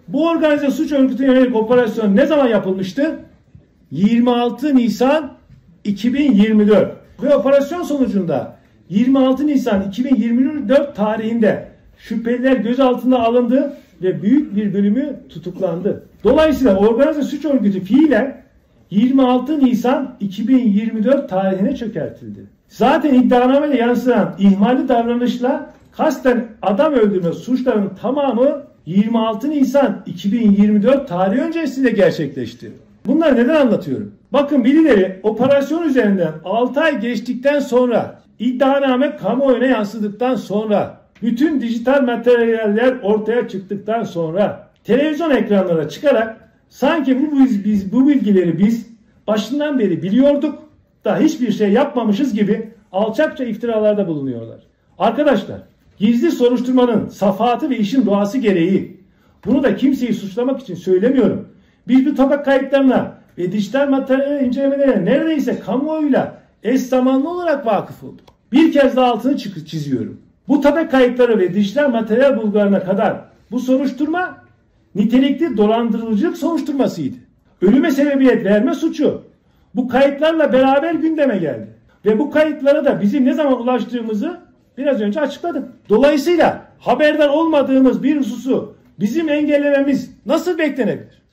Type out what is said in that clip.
Bu organize suç örgütüne yönelik operasyon ne zaman yapılmıştı? 26 Nisan 2024. Ve operasyon sonucunda 26 Nisan 2024 tarihinde şüpheliler gözaltına alındı ve büyük bir bölümü tutuklandı. Dolayısıyla organize suç örgütü fiilen 26 Nisan 2024 tarihine çökertildi. Zaten iddianamede yansıyan ihmalli davranışla kasten adam öldürme suçlarının tamamı 26 Nisan 2024 tarihi öncesinde gerçekleşti. Bunları neden anlatıyorum? Bakın birileri operasyon üzerinden 6 ay geçtikten sonra, iddianame kamuoyuna yansıdıktan sonra, bütün dijital materyaller ortaya çıktıktan sonra televizyon ekranlara çıkarak sanki bu bilgileri biz başından beri biliyorduk da hiçbir şey yapmamışız gibi alçakça iftiralarda bulunuyorlar. Arkadaşlar, gizli soruşturmanın safahatı ve işin doğası gereği, bunu da kimseyi suçlamak için söylemiyorum. Biz bu tabak kayıtlarına ve dijital materyal incelemelerine neredeyse kamuoyuyla eş zamanlı olarak vakıf olduk. Bir kez daha altını çiziyorum. Bu tabak kayıtları ve dijital materyal bulgularına kadar bu soruşturma nitelikli dolandırıcılık soruşturmasıydı. Ölüme sebebiyet verme suçu bu kayıtlarla beraber gündeme geldi. Ve bu kayıtlara da bizim ne zaman ulaştığımızı biraz önce açıkladım. Dolayısıyla haberdar olmadığımız bir hususu bizim engellememiz nasıl beklenebilir?